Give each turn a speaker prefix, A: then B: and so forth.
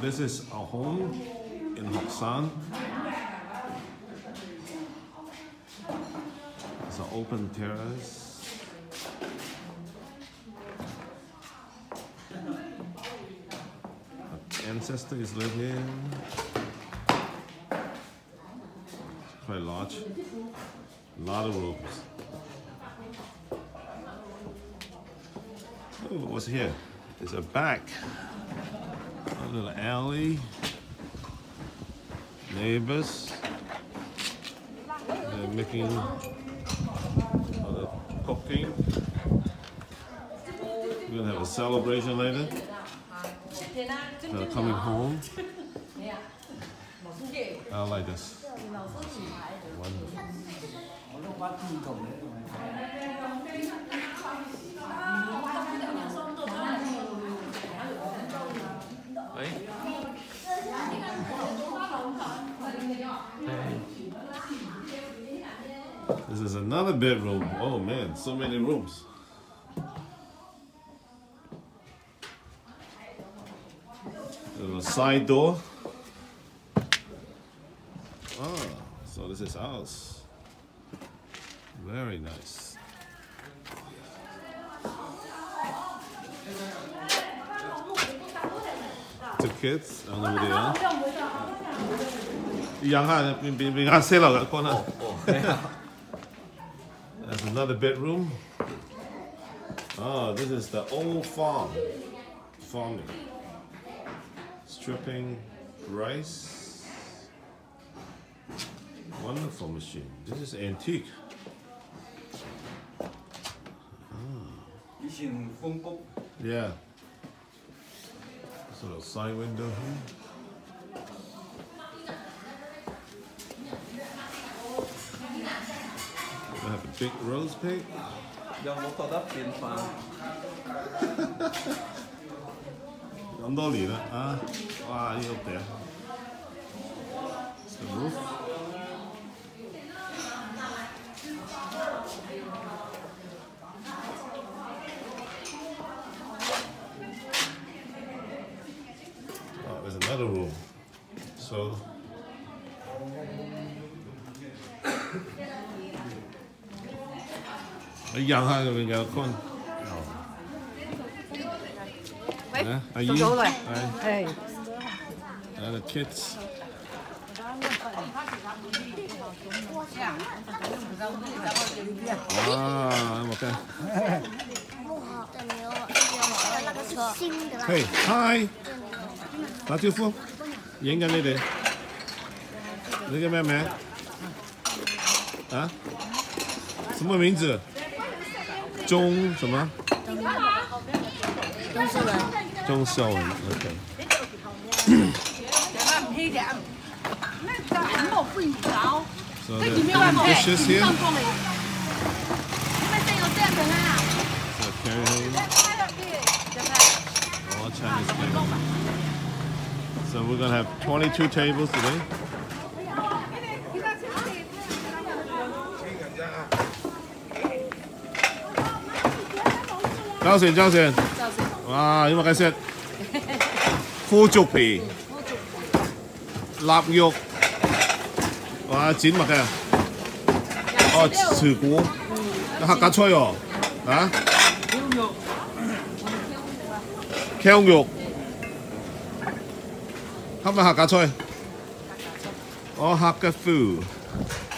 A: this is our home in Heshan. It's an open terrace. Our ancestors live here. It's quite large. A lot of rooms. Oh, what's here? There's a back. A little alley. Neighbors. They're making cooking. We're gonna have a celebration later. They're coming home. I like this. Wonderful. This is another bedroom. Oh man, so many rooms. There's a side door. Oh, so this is ours. Very nice. Two kids, I don't know who they are. There's another bedroom. Oh, this is the old farming. Stripping rice. Wonderful machine. This is antique. Yeah. This little side window here. We have a big rose pig. It's the roof. Oh, there's another room. So the kids. Okay. Hey, hi. 打招呼，影緊你哋。你叫咩名？啊？什么名字？钟什么？钟秀文。钟秀文 ，OK。So the dishes here. All Chinese tables. So we're gonna have 22 tables today. Giao tiền. Wow, nhưng mà cái set. Phu trục皮. Lạp肉. Wow, 剪麥嘅。哦，豉股。客家菜喎。啊？薑肉。係咪客家菜？哦，Haka food。